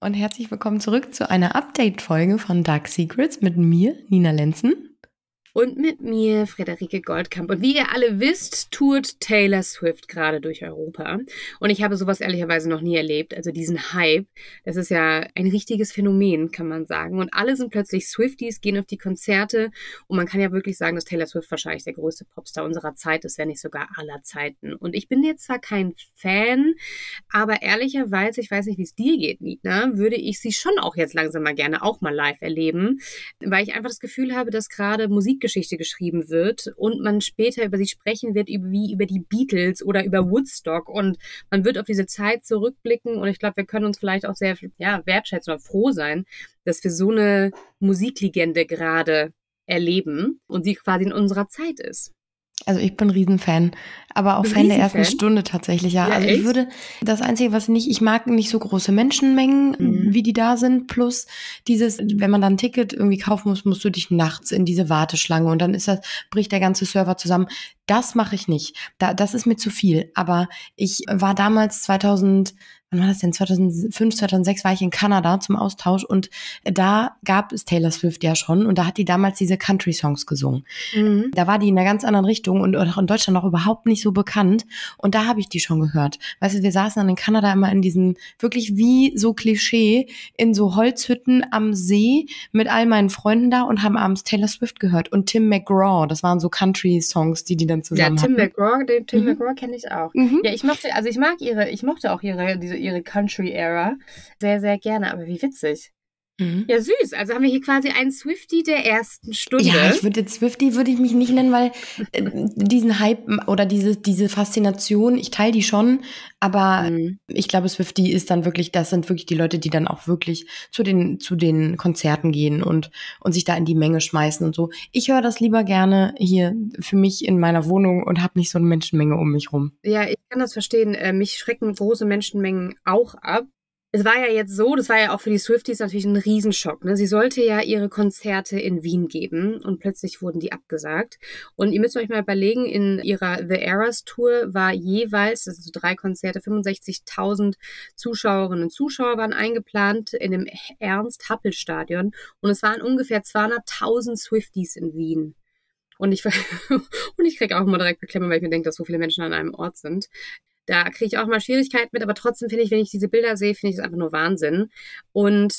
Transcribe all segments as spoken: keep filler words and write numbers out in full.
und herzlich willkommen zurück zu einer Update-Folge von Dark Secrets mit mir, Nina Lenzen. Und mit mir, Friederike Goldkamp. Und wie ihr alle wisst, tourt Taylor Swift gerade durch Europa. Und ich habe sowas ehrlicherweise noch nie erlebt. Also diesen Hype, das ist ja ein richtiges Phänomen, kann man sagen. Und alle sind plötzlich Swifties, gehen auf die Konzerte. Und man kann ja wirklich sagen, dass Taylor Swift wahrscheinlich der größte Popstar unserer Zeit ist, wenn nicht sogar aller Zeiten. Und ich bin jetzt zwar kein Fan, aber ehrlicherweise, ich weiß nicht, wie es dir geht, Nina, würde ich sie schon auch jetzt langsam mal gerne auch mal live erleben. Weil ich einfach das Gefühl habe, dass gerade Musik Geschichte geschrieben wird und man später über sie sprechen wird, wie über die Beatles oder über Woodstock, und man wird auf diese Zeit zurückblicken, und ich glaube, wir können uns vielleicht auch sehr ja, wertschätzen oder froh sein, dass wir so eine Musiklegende gerade erleben und sie quasi in unserer Zeit ist. Also ich bin Riesenfan, aber auch Fan der ersten Stunde tatsächlich, ja. Ja, also echt? ich würde, das Einzige, was nicht, ich mag nicht so große Menschenmengen, Mhm. wie die da sind, plus dieses, wenn man dann ein Ticket irgendwie kaufen muss, musst du dich nachts in diese Warteschlange und dann ist das, bricht der ganze Server zusammen. Das mache ich nicht. Da, das ist mir zu viel. Aber ich war damals zweitausend, wann war das denn? zweitausendfünf, zweitausendsechs war ich in Kanada zum Austausch und da gab es Taylor Swift ja schon und da hat die damals diese Country-Songs gesungen. Mhm. Da war die in einer ganz anderen Richtung und auch in Deutschland noch überhaupt nicht so bekannt. Und da habe ich die schon gehört. Weißt du, wir saßen dann in Kanada immer in diesen, wirklich wie so Klischee, in so Holzhütten am See mit all meinen Freunden da und haben abends Taylor Swift gehört. Und Tim McGraw, das waren so Country-Songs, die die dann zusammen Ja, Tim hatten. McGraw, den Tim Mhm. McGraw kenne ich auch. Mhm. Ja, ich mochte, also ich mag ihre, ich mochte auch ihre, diese, ihre Country-Ära sehr, sehr gerne, aber wie witzig. Mhm. Ja, süß. Also haben wir hier quasi einen Swiftie der ersten Stunde. Ja, ich würde jetzt Swiftie würde ich mich nicht nennen, weil äh, diesen Hype oder diese diese Faszination, ich teile die schon, aber Mhm. ich glaube, Swiftie ist dann wirklich, das sind wirklich die Leute, die dann auch wirklich zu den zu den Konzerten gehen und und sich da in die Menge schmeißen und so. Ich höre das lieber gerne hier für mich in meiner Wohnung und habe nicht so eine Menschenmenge um mich rum. Ja, ich kann das verstehen. Äh, mich schrecken große Menschenmengen auch ab. Es war ja jetzt so, das war ja auch für die Swifties natürlich ein Riesenschock. Ne? Sie sollte ja ihre Konzerte in Wien geben und plötzlich wurden die abgesagt. Und ihr müsst euch mal überlegen, in ihrer The Eras Tour war jeweils, das sind so drei Konzerte, fünfundsechzigtausend Zuschauerinnen und Zuschauer waren eingeplant in dem Ernst-Happel-Stadion. Und es waren ungefähr zweihunderttausend Swifties in Wien. Und ich, und ich kriege auch immer direkt Beklemmung, weil ich mir denke, dass so viele Menschen an einem Ort sind. Da kriege ich auch mal Schwierigkeiten mit, aber trotzdem finde ich, wenn ich diese Bilder sehe, finde ich es einfach nur Wahnsinn. Und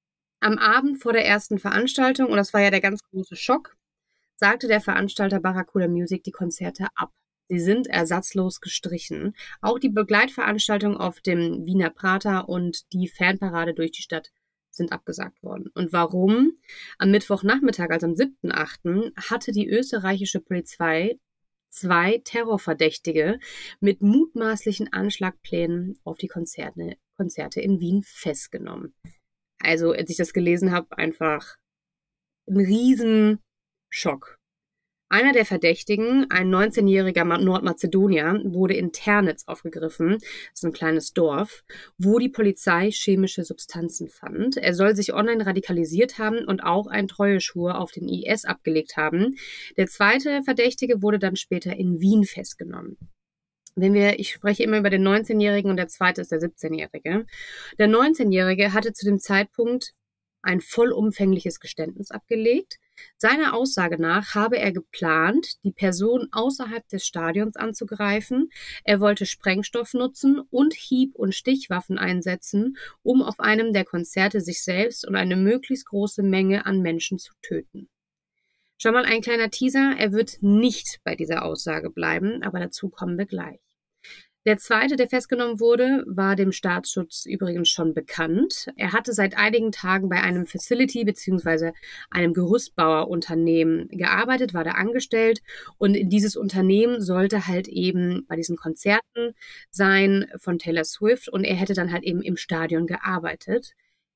am Abend vor der ersten Veranstaltung, und das war ja der ganz große Schock, sagte der Veranstalter Barracuda Music die Konzerte ab. Sie sind ersatzlos gestrichen. Auch die Begleitveranstaltung auf dem Wiener Prater und die Fanparade durch die Stadt sind abgesagt worden. Und warum? Am Mittwochnachmittag, also am siebten achten hatte die österreichische Polizei zwei Terrorverdächtige mit mutmaßlichen Anschlagplänen auf die Konzerte, Konzerte in Wien festgenommen. Also, als ich das gelesen habe, einfach ein Riesenschock. Einer der Verdächtigen, ein neunzehnjähriger Nordmazedonier, wurde in Ternitz aufgegriffen, das ist ein kleines Dorf, wo die Polizei chemische Substanzen fand. Er soll sich online radikalisiert haben und auch einen Treueschwur auf den I S abgelegt haben. Der zweite Verdächtige wurde dann später in Wien festgenommen. Wenn wir, ich spreche immer über den neunzehnjährigen und der zweite ist der siebzehnjährige. Der neunzehnjährige hatte zu dem Zeitpunkt ein vollumfängliches Geständnis abgelegt. Seiner Aussage nach habe er geplant, die Person außerhalb des Stadions anzugreifen. Er wollte Sprengstoff nutzen und Hieb- und Stichwaffen einsetzen, um auf einem der Konzerte sich selbst und eine möglichst große Menge an Menschen zu töten. Schon mal ein kleiner Teaser, er wird nicht bei dieser Aussage bleiben, aber dazu kommen wir gleich. Der zweite, der festgenommen wurde, war dem Staatsschutz übrigens schon bekannt. Er hatte seit einigen Tagen bei einem Facility bzw. einem Gerüstbauerunternehmen gearbeitet, war da angestellt, und in dieses Unternehmen sollte halt eben bei diesen Konzerten sein von Taylor Swift, und er hätte dann halt eben im Stadion gearbeitet.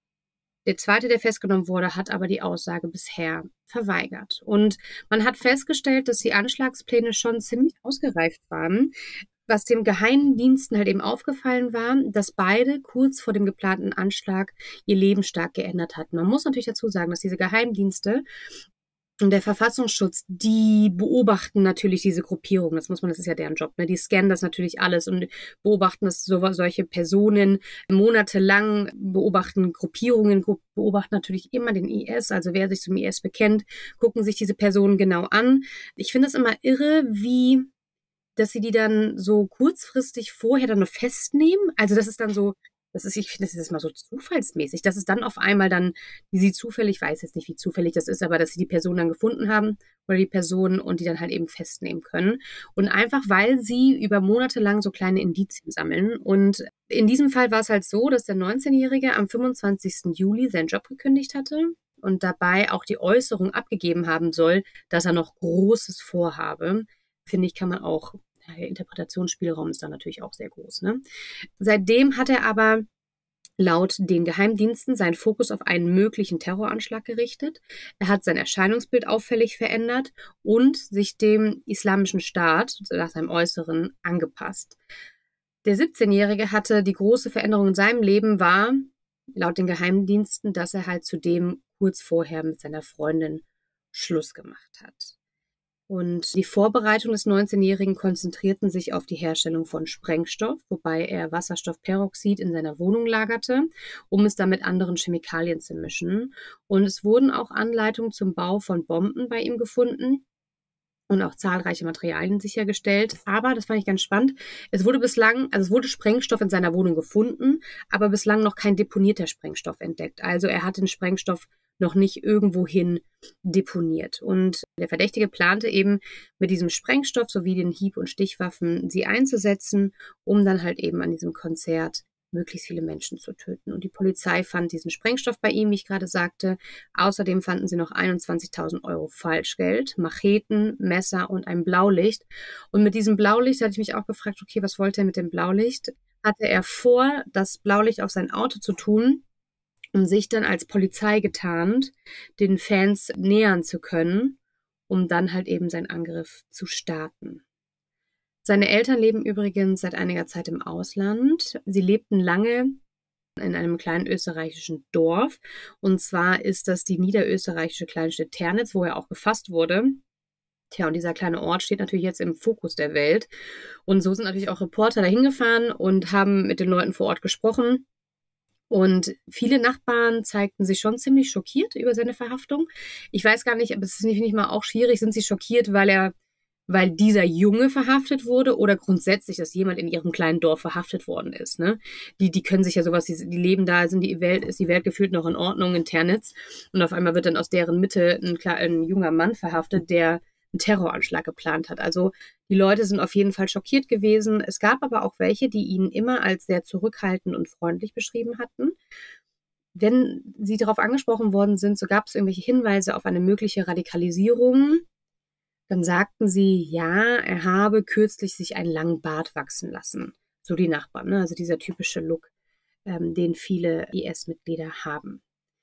Der zweite, der festgenommen wurde, hat aber die Aussage bisher verweigert. Und man hat festgestellt, dass die Anschlagspläne schon ziemlich ausgereift waren. Was dem Geheimdiensten halt eben aufgefallen war, dass beide kurz vor dem geplanten Anschlag ihr Leben stark geändert hatten. Man muss natürlich dazu sagen, dass diese Geheimdienste Und der Verfassungsschutz, die beobachten natürlich diese Gruppierung. Das muss man, das ist ja deren Job, ne? Die scannen das natürlich alles und beobachten, dass so, solche Personen monatelang beobachten Gruppierungen, beobachten natürlich immer den I S, also wer sich zum I S bekennt, gucken sich diese Personen genau an. Ich finde es immer irre, wie, dass sie die dann so kurzfristig vorher dann noch festnehmen. Also das ist dann so, das ist, ich finde, das ist mal so zufallsmäßig, dass es dann auf einmal dann, wie sie zufällig, ich weiß jetzt nicht, wie zufällig das ist, aber dass sie die Person dann gefunden haben oder die Person und die dann halt eben festnehmen können. Und einfach, weil sie über Monate lang so kleine Indizien sammeln. Und in diesem Fall war es halt so, dass der neunzehnjährige am fünfundzwanzigsten Juli seinen Job gekündigt hatte und dabei auch die Äußerung abgegeben haben soll, dass er noch Großes vorhabe. Finde ich, kann man auch, der Interpretationsspielraum ist da natürlich auch sehr groß, ne? Seitdem hat er aber laut den Geheimdiensten seinen Fokus auf einen möglichen Terroranschlag gerichtet. Er hat sein Erscheinungsbild auffällig verändert und sich dem Islamischen Staat nach seinem Äußeren angepasst. Der siebzehnjährige hatte die große Veränderung in seinem Leben war, laut den Geheimdiensten, dass er halt zudem kurz vorher mit seiner Freundin Schluss gemacht hat. Und die Vorbereitung des neunzehnjährigen konzentrierten sich auf die Herstellung von Sprengstoff, wobei er Wasserstoffperoxid in seiner Wohnung lagerte, um es dann mit anderen Chemikalien zu mischen. Und es wurden auch Anleitungen zum Bau von Bomben bei ihm gefunden und auch zahlreiche Materialien sichergestellt. Aber, das fand ich ganz spannend, es wurde bislang, also es wurde Sprengstoff in seiner Wohnung gefunden, aber bislang noch kein deponierter Sprengstoff entdeckt. Also er hat den Sprengstoff noch nicht irgendwohin deponiert. Und der Verdächtige plante eben mit diesem Sprengstoff sowie den Hieb- und Stichwaffen sie einzusetzen, um dann halt eben an diesem Konzert möglichst viele Menschen zu töten. Und die Polizei fand diesen Sprengstoff bei ihm, wie ich gerade sagte. Außerdem fanden sie noch einundzwanzigtausend Euro Falschgeld, Macheten, Messer und ein Blaulicht. Und mit diesem Blaulicht hatte ich mich auch gefragt, okay, was wollte er mit dem Blaulicht? Hatte er vor, das Blaulicht auf sein Auto zu tun, um sich dann als Polizei getarnt den Fans nähern zu können, um dann halt eben seinen Angriff zu starten. Seine Eltern leben übrigens seit einiger Zeit im Ausland. Sie lebten lange in einem kleinen österreichischen Dorf. Und zwar ist das die niederösterreichische Kleinstadt Ternitz, wo er auch gefasst wurde. Tja, und dieser kleine Ort steht natürlich jetzt im Fokus der Welt. Und so sind natürlich auch Reporter dahin gefahren und haben mit den Leuten vor Ort gesprochen. Und viele Nachbarn zeigten sich schon ziemlich schockiert über seine Verhaftung. Ich weiß gar nicht, aber es ist nicht, nicht mal auch schwierig, sind sie schockiert, weil er, weil dieser Junge verhaftet wurde oder grundsätzlich, dass jemand in ihrem kleinen Dorf verhaftet worden ist, ne? Die, die können sich ja sowas, die, die leben da, sind die Welt, ist die Welt gefühlt noch in Ordnung in Ternitz und auf einmal wird dann aus deren Mitte ein, ein junger Mann verhaftet, der einen Terroranschlag geplant hat. Also die Leute sind auf jeden Fall schockiert gewesen. Es gab aber auch welche, die ihn immer als sehr zurückhaltend und freundlich beschrieben hatten. Wenn sie darauf angesprochen worden sind, so gab es irgendwelche Hinweise auf eine mögliche Radikalisierung. Dann sagten sie, ja, er habe kürzlich sich einen langen Bart wachsen lassen. So die Nachbarn, ne? Also dieser typische Look, ähm, den viele I S-Mitglieder haben.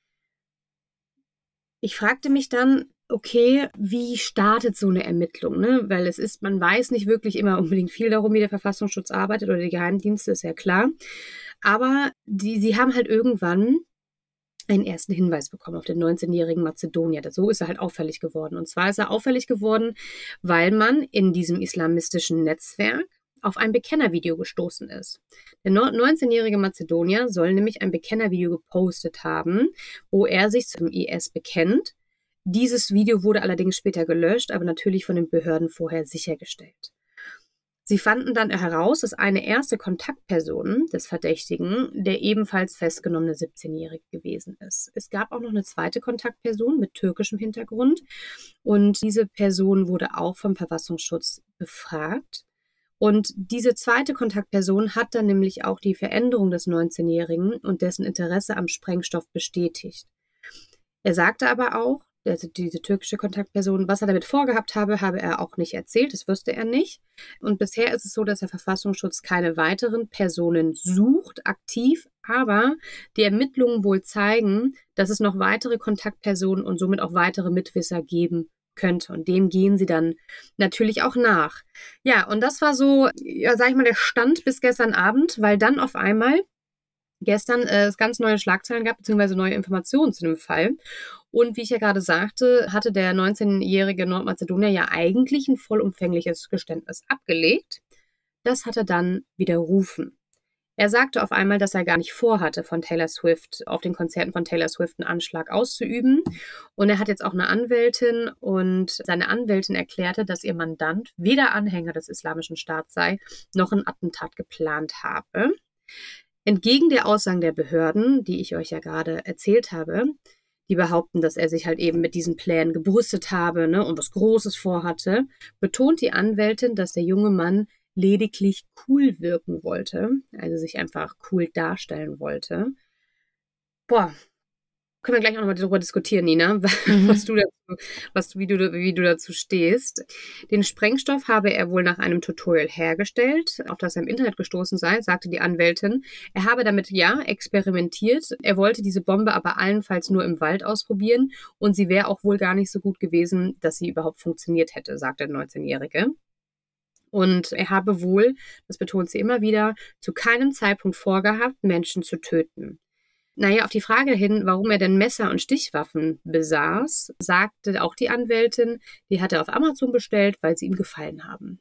Ich fragte mich dann, okay, wie startet so eine Ermittlung, ne? Weil es ist, man weiß nicht wirklich immer unbedingt viel darum, wie der Verfassungsschutz arbeitet oder die Geheimdienste, ist ja klar. Aber die, sie haben halt irgendwann einen ersten Hinweis bekommen auf den neunzehnjährigen Mazedonier. So ist er halt auffällig geworden. Und zwar ist er auffällig geworden, weil man in diesem islamistischen Netzwerk auf ein Bekennervideo gestoßen ist. Der neunzehnjährige Mazedonier soll nämlich ein Bekennervideo gepostet haben, wo er sich zum I S bekennt. Dieses Video wurde allerdings später gelöscht, aber natürlich von den Behörden vorher sichergestellt. Sie fanden dann heraus, dass eine erste Kontaktperson des Verdächtigen der ebenfalls festgenommene siebzehnjährige gewesen ist. Es gab auch noch eine zweite Kontaktperson mit türkischem Hintergrund und diese Person wurde auch vom Verfassungsschutz befragt. Und diese zweite Kontaktperson hat dann nämlich auch die Veränderung des neunzehnjährigen und dessen Interesse am Sprengstoff bestätigt. Er sagte aber auch, also diese türkische Kontaktperson, was er damit vorgehabt habe, habe er auch nicht erzählt, das wusste er nicht. Und bisher ist es so, dass der Verfassungsschutz keine weiteren Personen sucht, aktiv, aber die Ermittlungen wohl zeigen, dass es noch weitere Kontaktpersonen und somit auch weitere Mitwisser geben könnte. Und dem gehen sie dann natürlich auch nach. Ja, und das war so, ja, sag ich mal, der Stand bis gestern Abend, weil dann auf einmal gestern äh, es ganz neue Schlagzeilen gab, beziehungsweise neue Informationen zu dem Fall. Und wie ich ja gerade sagte, hatte der neunzehnjährige Nordmazedonier ja eigentlich ein vollumfängliches Geständnis abgelegt. Das hat er dann widerrufen. Er sagte auf einmal, dass er gar nicht vorhatte, von Taylor Swift auf den Konzerten von Taylor Swift einen Anschlag auszuüben. Und er hat jetzt auch eine Anwältin und seine Anwältin erklärte, dass ihr Mandant weder Anhänger des Islamischen Staats sei, noch ein Attentat geplant habe. Entgegen der Aussagen der Behörden, die ich euch ja gerade erzählt habe, die behaupten, dass er sich halt eben mit diesen Plänen gebrüstet habe, ne, und was Großes vorhatte, betont die Anwältin, dass der junge Mann lediglich cool wirken wollte, also sich einfach cool darstellen wollte. Boah, können wir gleich auch nochmal darüber diskutieren, Nina, mhm. was du dazu, was du, wie du, wie du dazu stehst. Den Sprengstoff habe er wohl nach einem Tutorial hergestellt, auf das er im Internet gestoßen sei, sagte die Anwältin. Er habe damit, ja, experimentiert. Er wollte diese Bombe aber allenfalls nur im Wald ausprobieren und sie wäre auch wohl gar nicht so gut gewesen, dass sie überhaupt funktioniert hätte, sagte der neunzehnjährige. Und er habe wohl, das betont sie immer wieder, zu keinem Zeitpunkt vorgehabt, Menschen zu töten. Naja, auf die Frage hin, warum er denn Messer und Stichwaffen besaß, sagte auch die Anwältin, die hat er auf Amazon bestellt, weil sie ihm gefallen haben.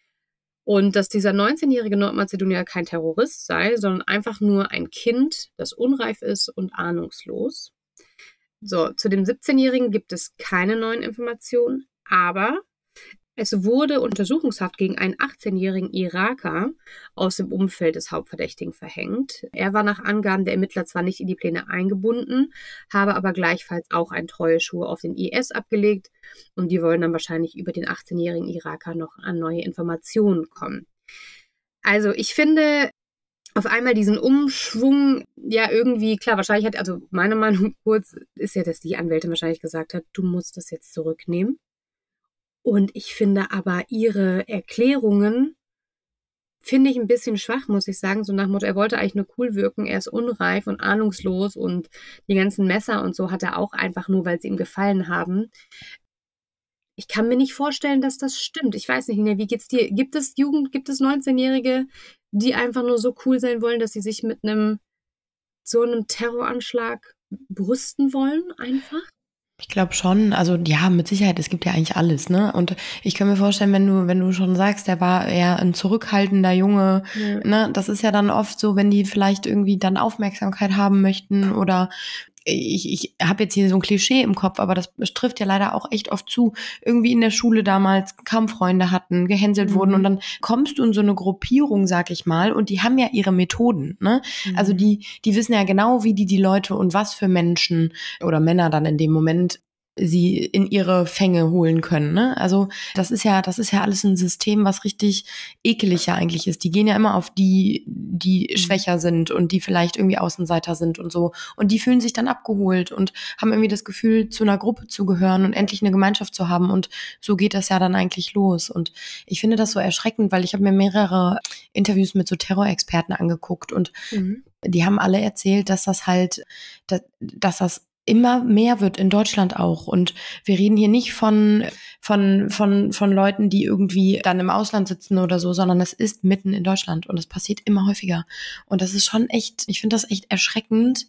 Und dass dieser neunzehnjährige Nordmazedonier kein Terrorist sei, sondern einfach nur ein Kind, das unreif ist und ahnungslos. So, zu dem siebzehnjährigen gibt es keine neuen Informationen, aber es wurde Untersuchungshaft gegen einen achtzehnjährigen Iraker aus dem Umfeld des Hauptverdächtigen verhängt. Er war nach Angaben der Ermittler zwar nicht in die Pläne eingebunden, habe aber gleichfalls auch ein Treueschwur auf den I S abgelegt und die wollen dann wahrscheinlich über den achtzehnjährigen Iraker noch an neue Informationen kommen. Also ich finde auf einmal diesen Umschwung, ja irgendwie, klar, wahrscheinlich hat, also meine Meinung kurz ist ja, dass die Anwältin wahrscheinlich gesagt hat, du musst das jetzt zurücknehmen. Und ich finde aber ihre Erklärungen, finde ich ein bisschen schwach, muss ich sagen. So nach dem Motto, er wollte eigentlich nur cool wirken, er ist unreif und ahnungslos und die ganzen Messer und so hat er auch einfach nur, weil sie ihm gefallen haben. Ich kann mir nicht vorstellen, dass das stimmt. Ich weiß nicht, Nina, wie geht's dir? Gibt es Jugend, gibt es neunzehnjährige, die einfach nur so cool sein wollen, dass sie sich mit einem so einem Terroranschlag brüsten wollen einfach? Ich glaube schon, also ja, mit Sicherheit, es gibt ja eigentlich alles, ne? Und ich kann mir vorstellen, wenn du, wenn du schon sagst, der war eher ein zurückhaltender Junge, ja. ne, das ist ja dann oft so, wenn die vielleicht irgendwie dann Aufmerksamkeit haben möchten oder ich, ich habe jetzt hier so ein Klischee im Kopf, aber das trifft ja leider auch echt oft zu, irgendwie in der Schule damals kaum Freunde hatten, gehänselt mhm. wurden und dann kommst du in so eine Gruppierung, sag ich mal, und die haben ja ihre Methoden, ne? Mhm. Also die, die wissen ja genau, wie die die Leute und was für Menschen oder Männer dann in dem Moment sie in ihre Fänge holen können, ne? Also das ist ja, das ist ja alles ein System, was richtig ekelig ja eigentlich ist. Die gehen ja immer auf die, die mhm. schwächer sind und die vielleicht irgendwie Außenseiter sind und so. Und die fühlen sich dann abgeholt und haben irgendwie das Gefühl, zu einer Gruppe zu gehören und endlich eine Gemeinschaft zu haben. Und so geht das ja dann eigentlich los. Und ich finde das so erschreckend, weil ich habe mir mehrere Interviews mit so Terrorexperten angeguckt und mhm. die haben alle erzählt, dass das halt, dass, dass das immer mehr wird in Deutschland auch. Und wir reden hier nicht von, von, von, von Leuten, die irgendwie dann im Ausland sitzen oder so, sondern es ist mitten in Deutschland und es passiert immer häufiger. Und das ist schon echt, ich finde das echt erschreckend,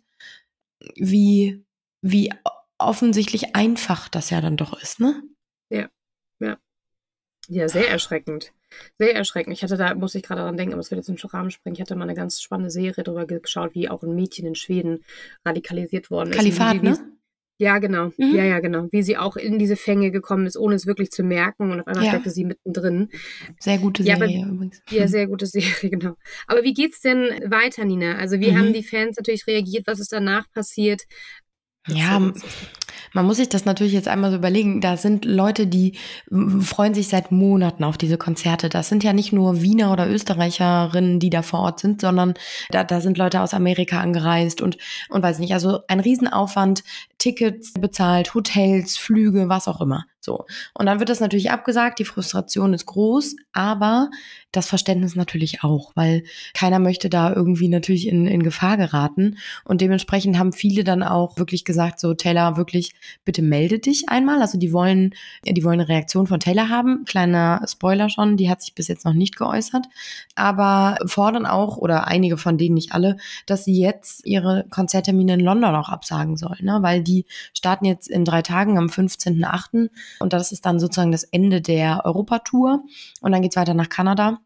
wie, wie offensichtlich einfach das ja dann doch ist, ne? Ja, ja. Ja, sehr erschreckend. Sehr erschreckend. Ich hatte da, muss ich gerade daran denken, aber es wird jetzt im Rahmen springen. Ich hatte mal eine ganz spannende Serie darüber geschaut, wie auch ein Mädchen in Schweden radikalisiert worden ist. Kalifat, wie, ne? Ja, genau. Mhm. Ja, ja, genau. Wie sie auch in diese Fänge gekommen ist, ohne es wirklich zu merken. Und auf einmal ja. steckte sie mittendrin. Sehr gute Serie ja, aber, übrigens. Ja, sehr gute Serie, genau. Aber wie geht's denn weiter, Nina? Also wie mhm. haben die Fans natürlich reagiert? Was ist danach passiert? Ja, man muss sich das natürlich jetzt einmal so überlegen. Da sind Leute, die freuen sich seit Monaten auf diese Konzerte. Das sind ja nicht nur Wiener oder Österreicherinnen, die da vor Ort sind, sondern da, da sind Leute aus Amerika angereist und, und weiß nicht, also ein Riesenaufwand, Tickets bezahlt, Hotels, Flüge, was auch immer. So. Und dann wird das natürlich abgesagt, die Frustration ist groß, aber das Verständnis natürlich auch, weil keiner möchte da irgendwie natürlich in, in Gefahr geraten. Und dementsprechend haben viele dann auch wirklich gesagt, so Taylor, wirklich, bitte melde dich einmal. Also die wollen, die wollen eine Reaktion von Taylor haben. Kleiner Spoiler schon, die hat sich bis jetzt noch nicht geäußert. Aber fordern auch, oder einige von denen, nicht alle, dass sie jetzt ihre Konzerttermine in London auch absagen soll, ne? Weil die starten jetzt in drei Tagen am fünfzehnten achten und das ist dann sozusagen das Ende der Europatour und dann geht's weiter nach Kanada.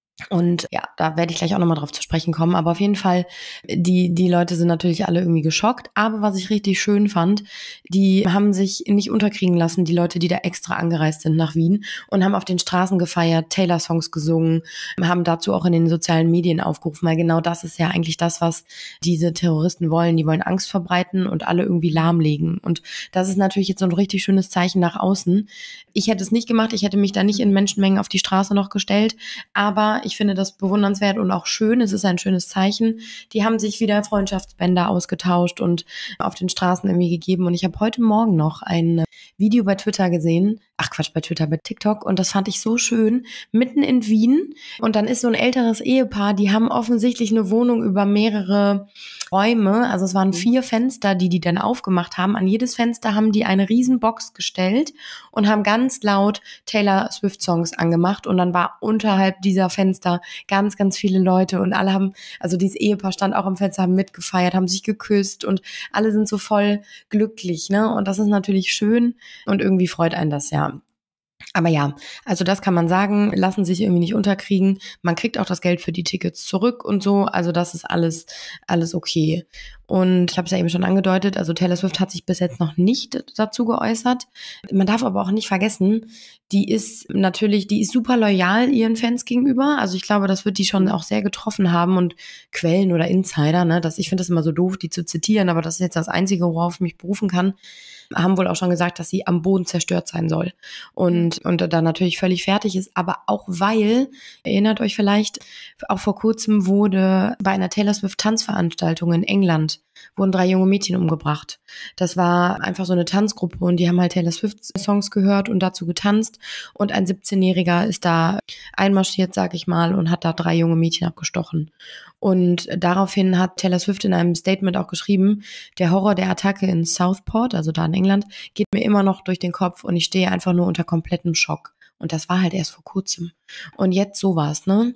Und ja, da werde ich gleich auch nochmal drauf zu sprechen kommen. Aber auf jeden Fall, die, die Leute sind natürlich alle irgendwie geschockt. Aber was ich richtig schön fand, die haben sich nicht unterkriegen lassen, die Leute, die da extra angereist sind nach Wien und haben auf den Straßen gefeiert, Taylor-Songs gesungen, haben dazu auch in den sozialen Medien aufgerufen, weil genau das ist ja eigentlich das, was diese Terroristen wollen. Die wollen Angst verbreiten und alle irgendwie lahmlegen. Und das ist natürlich jetzt so ein richtig schönes Zeichen nach außen. Ich hätte es nicht gemacht, ich hätte mich da nicht in Menschenmengen auf die Straße noch gestellt, aber ich finde das bewundernswert und auch schön. Es ist ein schönes Zeichen. Die haben sich wieder Freundschaftsbänder ausgetauscht und auf den Straßen irgendwie gegeben. Und ich habe heute Morgen noch ein Video bei Twitter gesehen. Ach Quatsch, bei Twitter, bei TikTok. Und das fand ich so schön. Mitten in Wien. Und dann ist so ein älteres Ehepaar, die haben offensichtlich eine Wohnung über mehrere Räume. Also es waren vier Fenster, die die dann aufgemacht haben. An jedes Fenster haben die eine riesen Box gestellt und haben ganz laut Taylor Swift Songs angemacht. Und dann war unterhalb dieser Fenster ganz, ganz viele Leute und alle haben, also dieses Ehepaar stand auch am Fenster, haben mitgefeiert, haben sich geküsst und alle sind so voll glücklich, ne? Und das ist natürlich schön und irgendwie freut einen das ja. Aber ja, also das kann man sagen, lassen sich irgendwie nicht unterkriegen. Man kriegt auch das Geld für die Tickets zurück und so. Also das ist alles, alles okay. Und ich habe es ja eben schon angedeutet, also Taylor Swift hat sich bis jetzt noch nicht dazu geäußert. Man darf aber auch nicht vergessen, die ist natürlich, die ist super loyal ihren Fans gegenüber. Also ich glaube, das wird die schon auch sehr getroffen haben und Quellen oder Insider, ne, dass ich finde das immer so doof, die zu zitieren, aber das ist jetzt das Einzige, worauf ich mich berufen kann, haben wohl auch schon gesagt, dass sie am Boden zerstört sein soll und, und da natürlich völlig fertig ist, aber auch weil, erinnert euch vielleicht, auch vor kurzem wurde bei einer Taylor Swift Tanzveranstaltung in England wurden drei junge Mädchen umgebracht. Das war einfach so eine Tanzgruppe und die haben halt Taylor Swift Songs gehört und dazu getanzt und ein siebzehnjähriger ist da einmarschiert, sag ich mal, und hat da drei junge Mädchen abgestochen. Und daraufhin hat Taylor Swift in einem Statement auch geschrieben, der Horror der Attacke in Southport, also da in England, geht mir immer noch durch den Kopf und ich stehe einfach nur unter komplettem Schock. Und das war halt erst vor kurzem. Und jetzt sowas, ne?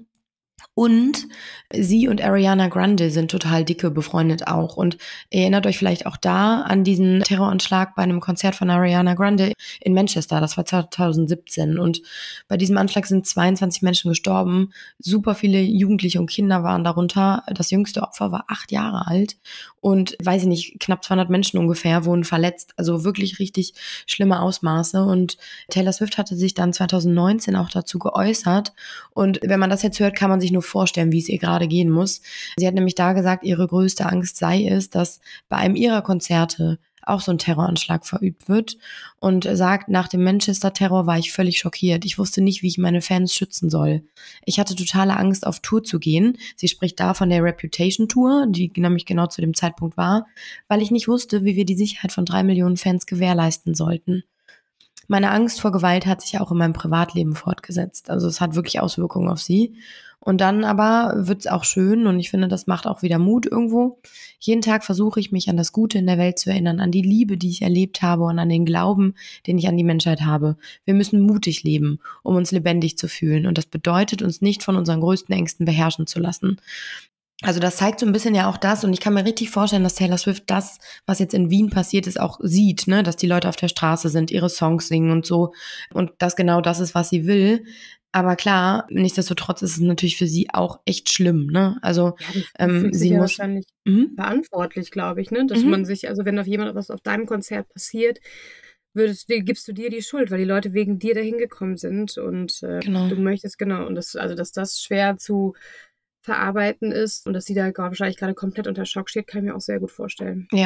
Und sie und Ariana Grande sind total dicke befreundet auch. Und ihr erinnert euch vielleicht auch da an diesen Terroranschlag bei einem Konzert von Ariana Grande in Manchester. Das war zwanzig siebzehn. Und bei diesem Anschlag sind zweiundzwanzig Menschen gestorben. Super viele Jugendliche und Kinder waren darunter. Das jüngste Opfer war acht Jahre alt. Und, weiß ich nicht, knapp zweihundert Menschen ungefähr wurden verletzt. Also wirklich richtig schlimme Ausmaße. Und Taylor Swift hatte sich dann zwanzig neunzehn auch dazu geäußert. Und wenn man das jetzt hört, kann man sich nur vorstellen, wie es ihr gerade gehen muss. Sie hat nämlich da gesagt, ihre größte Angst sei es, dass bei einem ihrer Konzerte auch so ein Terroranschlag verübt wird und sagt, nach dem Manchester-Terror war ich völlig schockiert. Ich wusste nicht, wie ich meine Fans schützen soll. Ich hatte totale Angst, auf Tour zu gehen. Sie spricht da von der Reputation-Tour, die nämlich genau zu dem Zeitpunkt war, weil ich nicht wusste, wie wir die Sicherheit von drei Millionen Fans gewährleisten sollten. Meine Angst vor Gewalt hat sich auch in meinem Privatleben fortgesetzt. Also es hat wirklich Auswirkungen auf sie. Und dann aber wird's auch schön und ich finde, das macht auch wieder Mut irgendwo. Jeden Tag versuche ich mich an das Gute in der Welt zu erinnern, an die Liebe, die ich erlebt habe und an den Glauben, den ich an die Menschheit habe. Wir müssen mutig leben, um uns lebendig zu fühlen. Und das bedeutet, uns nicht von unseren größten Ängsten beherrschen zu lassen. Also das zeigt so ein bisschen ja auch das und ich kann mir richtig vorstellen, dass Taylor Swift das, was jetzt in Wien passiert ist, auch sieht, ne, dass die Leute auf der Straße sind, ihre Songs singen und so und das genau das ist, was sie will. Aber klar, nichtsdestotrotz ist es natürlich für sie auch echt schlimm, ne? Also Ja, das ähm, fühlt sich sie ja muss wahrscheinlich mhm. verantwortlich, glaube ich, ne? Dass Mhm. man sich, also wenn auf jemand was auf deinem Konzert passiert, würdest du, gibst du dir die Schuld, weil die Leute wegen dir dahin gekommen sind und äh, Genau. du möchtest, genau, und das, also dass das schwer zu verarbeiten ist und dass sie da wahrscheinlich gerade komplett unter Schock steht, kann ich mir auch sehr gut vorstellen. Ja,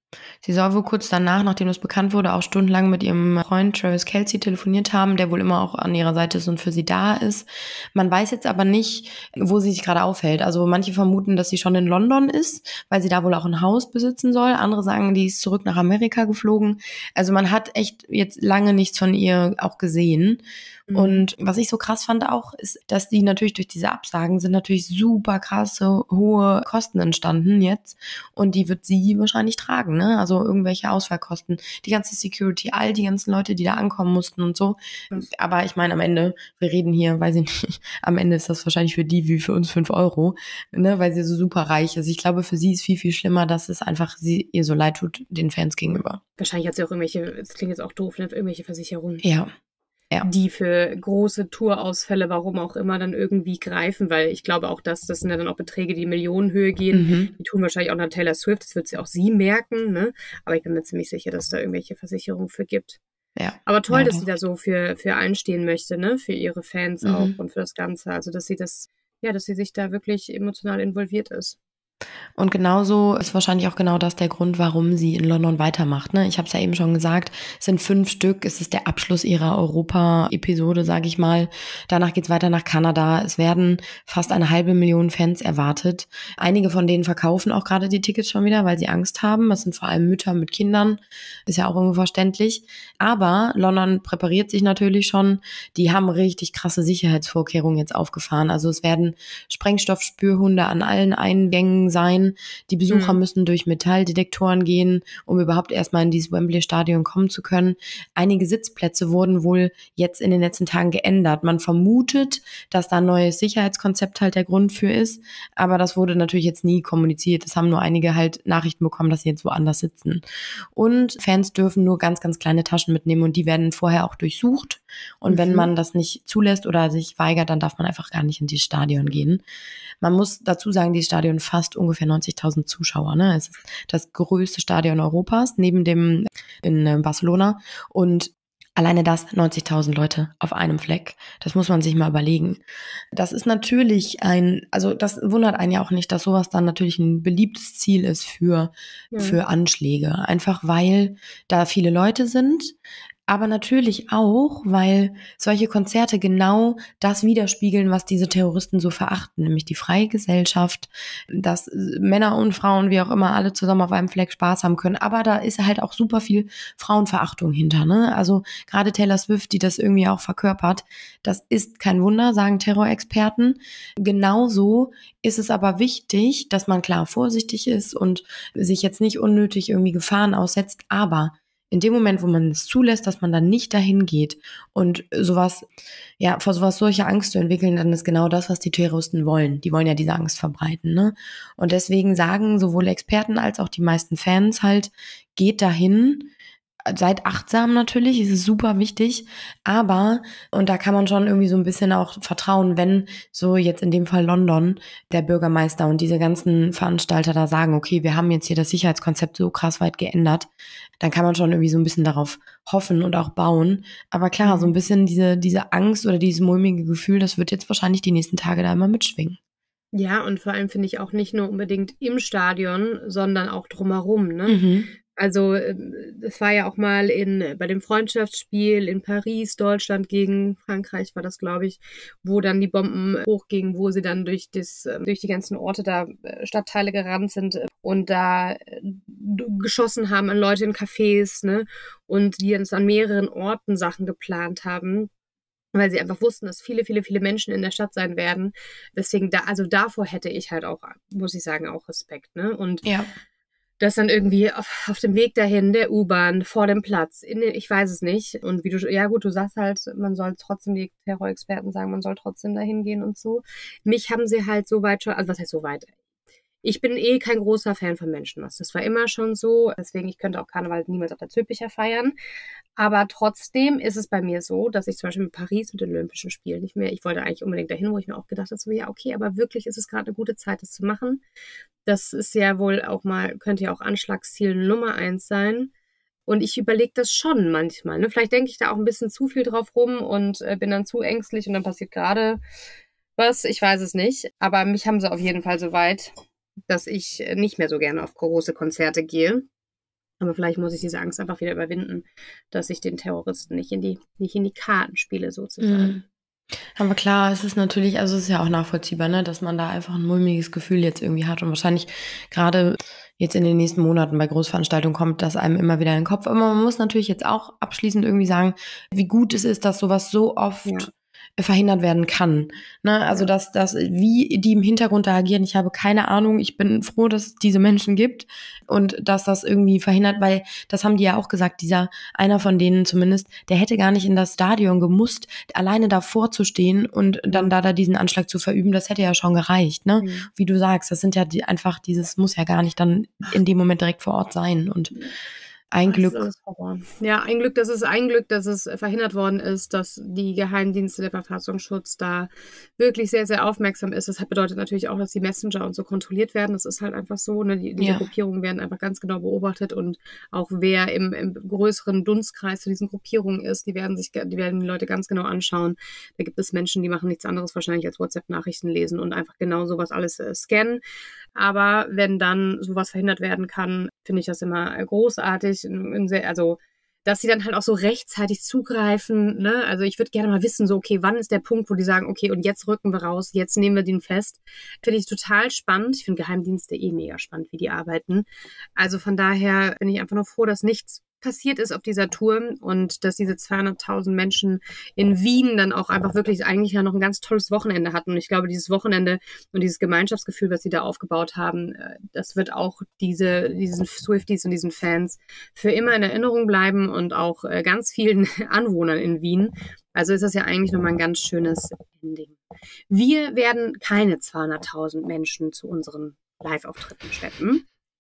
Sie soll wohl kurz danach, nachdem das bekannt wurde, auch stundenlang mit ihrem Freund Travis Kelce telefoniert haben, der wohl immer auch an ihrer Seite ist und für sie da ist. Man weiß jetzt aber nicht, wo sie sich gerade aufhält. Also manche vermuten, dass sie schon in London ist, weil sie da wohl auch ein Haus besitzen soll. Andere sagen, die ist zurück nach Amerika geflogen. Also man hat echt jetzt lange nichts von ihr auch gesehen. Und was ich so krass fand auch, ist, dass die natürlich durch diese Absagen sind natürlich super krasse, hohe Kosten entstanden jetzt. Und die wird sie wahrscheinlich tragen, ne? Also irgendwelche Ausfallkosten, die ganze Security, all die ganzen Leute, die da ankommen mussten und so. Aber ich meine, am Ende, wir reden hier, weiß ich nicht, am Ende ist das wahrscheinlich für die wie für uns fünf Euro, ne? Weil sie so super reich ist. Ich glaube, für sie ist viel, viel schlimmer, dass es einfach sie ihr so leid tut, den Fans gegenüber. Wahrscheinlich hat sie auch irgendwelche, das klingt jetzt auch doof, ne? Irgendwelche Versicherungen. Ja. Ja. Die für große Tourausfälle, warum auch immer, dann irgendwie greifen, weil ich glaube auch, dass das sind ja dann auch Beträge, die in Millionenhöhe gehen. Mhm. Die tun wahrscheinlich auch nach Taylor Swift, das wird sie auch sie merken, ne? Aber ich bin mir ziemlich sicher, dass es da irgendwelche Versicherungen für gibt. Ja. Aber toll, ja, dass doch. sie da so für, für einstehen möchte, ne? Für ihre Fans mhm. auch und für das Ganze. Also, dass sie das, ja, dass sie sich da wirklich emotional involviert ist. Und genauso ist wahrscheinlich auch genau das der Grund, warum sie in London weitermacht. Ne? Ich habe es ja eben schon gesagt, es sind fünf Stück. Es ist der Abschluss ihrer Europa-Episode, sage ich mal. Danach geht's weiter nach Kanada. Es werden fast eine halbe Million Fans erwartet. Einige von denen verkaufen auch gerade die Tickets schon wieder, weil sie Angst haben. Das sind vor allem Mütter mit Kindern. Ist ja auch irgendwo verständlich. Aber London präpariert sich natürlich schon. Die haben richtig krasse Sicherheitsvorkehrungen jetzt aufgefahren. Also es werden Sprengstoffspürhunde an allen Eingängen sein. Die Besucher mhm. müssen durch Metalldetektoren gehen, um überhaupt erstmal in dieses Wembley-Stadion kommen zu können. Einige Sitzplätze wurden wohl jetzt in den letzten Tagen geändert. Man vermutet, dass da ein neues Sicherheitskonzept halt der Grund für ist, aber das wurde natürlich jetzt nie kommuniziert. Es haben nur einige halt Nachrichten bekommen, dass sie jetzt woanders sitzen. Und Fans dürfen nur ganz, ganz kleine Taschen mitnehmen und die werden vorher auch durchsucht. Und mhm. wenn man das nicht zulässt oder sich weigert, dann darf man einfach gar nicht in dieses Stadion gehen. Man muss dazu sagen, dieses Stadion fasst ungefähr neunzigtausend Zuschauer. Ne? Es ist das größte Stadion Europas, neben dem in Barcelona. Und alleine das neunzigtausend Leute auf einem Fleck. Das muss man sich mal überlegen. Das ist natürlich ein, also das wundert einen ja auch nicht, dass sowas dann natürlich ein beliebtes Ziel ist für, ja. für Anschläge. Einfach weil da viele Leute sind. Aber natürlich auch, weil solche Konzerte genau das widerspiegeln, was diese Terroristen so verachten, nämlich die freie Gesellschaft, dass Männer und Frauen, wie auch immer, alle zusammen auf einem Fleck Spaß haben können. Aber da ist halt auch super viel Frauenverachtung hinter, ne? Also gerade Taylor Swift, die das irgendwie auch verkörpert, das ist kein Wunder, sagen Terrorexperten. Genauso ist es aber wichtig, dass man klar vorsichtig ist und sich jetzt nicht unnötig irgendwie Gefahren aussetzt, aber in dem Moment, wo man es zulässt, dass man dann nicht dahin geht und sowas, ja, vor sowas solche Angst zu entwickeln, dann ist genau das, was die Terroristen wollen. Die wollen ja diese Angst verbreiten, ne? Und deswegen sagen sowohl Experten als auch die meisten Fans halt, geht dahin, seid achtsam natürlich, es ist super wichtig, aber, und da kann man schon irgendwie so ein bisschen auch vertrauen, wenn so jetzt in dem Fall London, der Bürgermeister und diese ganzen Veranstalter da sagen, okay, wir haben jetzt hier das Sicherheitskonzept so krass weit geändert, dann kann man schon irgendwie so ein bisschen darauf hoffen und auch bauen. Aber klar, so ein bisschen diese, diese Angst oder dieses mulmige Gefühl, das wird jetzt wahrscheinlich die nächsten Tage da immer mitschwingen. Ja, und vor allem finde ich auch nicht nur unbedingt im Stadion, sondern auch drumherum, ne? Mhm. Also es war ja auch mal in bei dem Freundschaftsspiel in Paris, Deutschland gegen Frankreich war das, glaube ich, wo dann die Bomben hochgingen, wo sie dann durch das durch die ganzen Orte da Stadtteile gerannt sind und da geschossen haben an Leute in Cafés, ne? Und die jetzt an mehreren Orten Sachen geplant haben, weil sie einfach wussten, dass viele, viele, viele Menschen in der Stadt sein werden. Deswegen da, also davor hätte ich halt auch, muss ich sagen, auch Respekt, ne? Und ja. Das dann irgendwie auf, auf dem Weg dahin, der U-Bahn, vor dem Platz, in den, ich weiß es nicht. Und wie du, ja gut, du sagst halt, man soll trotzdem, die Terrorexperten sagen, man soll trotzdem dahin gehen und so. Mich haben sie halt so weit schon, also was heißt so weit? Ich bin eh kein großer Fan von Menschenmassen. Das war immer schon so. Deswegen, ich könnte auch Karneval niemals auf der Zülpicher feiern. Aber trotzdem ist es bei mir so, dass ich zum Beispiel in Paris mit den Olympischen Spielen nicht mehr, ich wollte eigentlich unbedingt dahin, wo ich mir auch gedacht habe, so ja, okay, aber wirklich ist es gerade eine gute Zeit, das zu machen. Das ist ja wohl auch mal, könnte ja auch Anschlagsziel Nummer eins sein. Und ich überlege das schon manchmal. Ne? Vielleicht denke ich da auch ein bisschen zu viel drauf rum und äh, bin dann zu ängstlich und dann passiert gerade was. Ich weiß es nicht. Aber mich haben sie auf jeden Fall so weit, dass ich nicht mehr so gerne auf große Konzerte gehe. Aber vielleicht muss ich diese Angst einfach wieder überwinden, dass ich den Terroristen nicht in die, nicht in die Karten spiele, sozusagen. Mhm. Aber klar, es ist natürlich, also es ist ja auch nachvollziehbar, ne, dass man da einfach ein mulmiges Gefühl jetzt irgendwie hat und wahrscheinlich gerade jetzt in den nächsten Monaten bei Großveranstaltungen kommt das einem immer wieder in den Kopf. Aber man muss natürlich jetzt auch abschließend irgendwie sagen, wie gut es ist, dass sowas so oft Ja. verhindert werden kann. Ne? Also Ja. dass, dass, wie die im Hintergrund da agieren, ich habe keine Ahnung. Ich bin froh, dass es diese Menschen gibt und dass das irgendwie verhindert, weil das haben die ja auch gesagt, dieser, einer von denen zumindest, der hätte gar nicht in das Stadion gemusst, alleine davor zu stehen und dann da, da diesen Anschlag zu verüben, das hätte ja schon gereicht. Ne? Mhm. Wie du sagst, das sind ja die, einfach dieses, muss ja gar nicht dann in dem Moment direkt vor Ort sein und ein Das ist Glück. alles Horror. Ja, ein Glück, dass es ein Glück, dass es verhindert worden ist, dass die Geheimdienste, der Verfassungsschutz da wirklich sehr, sehr aufmerksam ist. Das bedeutet natürlich auch, dass die Messenger und so kontrolliert werden. Das ist halt einfach so. Ne? Die, diese Ja. Gruppierungen werden einfach ganz genau beobachtet und auch wer im, im größeren Dunstkreis zu diesen Gruppierungen ist, die werden sich, die werden die Leute ganz genau anschauen. Da gibt es Menschen, die machen nichts anderes wahrscheinlich als WhatsApp-Nachrichten lesen und einfach genau sowas alles äh, scannen. Aber wenn dann sowas verhindert werden kann, finde ich das immer großartig. Also, dass sie dann halt auch so rechtzeitig zugreifen. Ne? Also ich würde gerne mal wissen, so, okay, wann ist der Punkt, wo die sagen, okay, und jetzt rücken wir raus, jetzt nehmen wir den fest. Finde ich total spannend. Ich finde Geheimdienste eh mega spannend, wie die arbeiten. Also von daher bin ich einfach nur froh, dass nichts passiert ist auf dieser Tour und dass diese zweihunderttausend Menschen in Wien dann auch einfach wirklich eigentlich ja noch ein ganz tolles Wochenende hatten. Und ich glaube, dieses Wochenende und dieses Gemeinschaftsgefühl, was sie da aufgebaut haben, das wird auch diese, diesen Swifties und diesen Fans für immer in Erinnerung bleiben und auch ganz vielen Anwohnern in Wien. Also ist das ja eigentlich nochmal ein ganz schönes Ending. Wir werden keine zweihunderttausend Menschen zu unseren Live-Auftritten schleppen.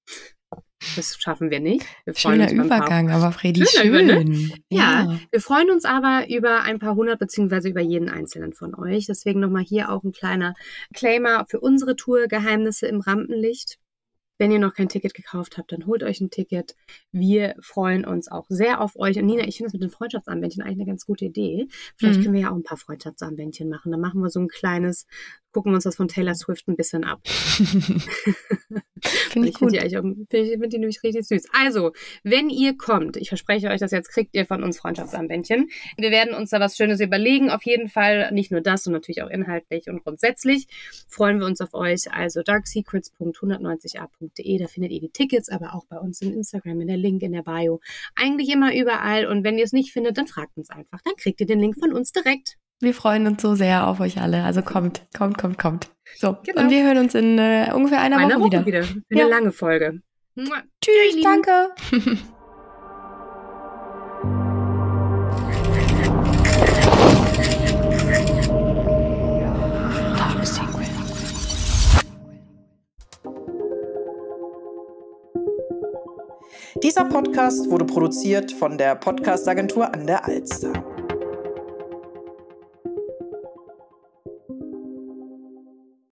Das schaffen wir nicht. Wir Schöner Übergang, aber Fredi, schön. Über, ne? ja. ja, wir freuen uns aber über ein paar hundert beziehungsweise über jeden einzelnen von euch. Deswegen nochmal hier auch ein kleiner Claimer für unsere Tour Geheimnisse im Rampenlicht. Wenn ihr noch kein Ticket gekauft habt, dann holt euch ein Ticket. Wir freuen uns auch sehr auf euch. Und Nina, ich finde das mit den Freundschaftsarmbändchen eigentlich eine ganz gute Idee. Vielleicht mhm. können wir ja auch ein paar Freundschaftsarmbändchen machen. Dann machen wir so ein kleines, gucken wir uns das von Taylor Swift ein bisschen ab. Finde ich, ich gut. Find die, find ich finde die nämlich richtig süß. Also, wenn ihr kommt, ich verspreche euch das jetzt, kriegt ihr von uns Freundschaftsarmbändchen. Wir werden uns da was Schönes überlegen. Auf jeden Fall nicht nur das, sondern natürlich auch inhaltlich und grundsätzlich freuen wir uns auf euch. Also dark secrets punkt hundertneunzig a punkt de, da findet ihr die Tickets, aber auch bei uns in Instagram, in der Link in der Bio. Eigentlich immer überall. Und wenn ihr es nicht findet, dann fragt uns einfach. Dann kriegt ihr den Link von uns direkt. Wir freuen uns so sehr auf euch alle. Also kommt, kommt, kommt, kommt. So, genau. Und wir hören uns in äh, ungefähr einer Eine Woche, Woche wieder. wieder. Für ja. eine lange Folge. Mua. Tschüss, Tschüss, danke. Dieser Podcast wurde produziert von der Podcast-Agentur an der Alster.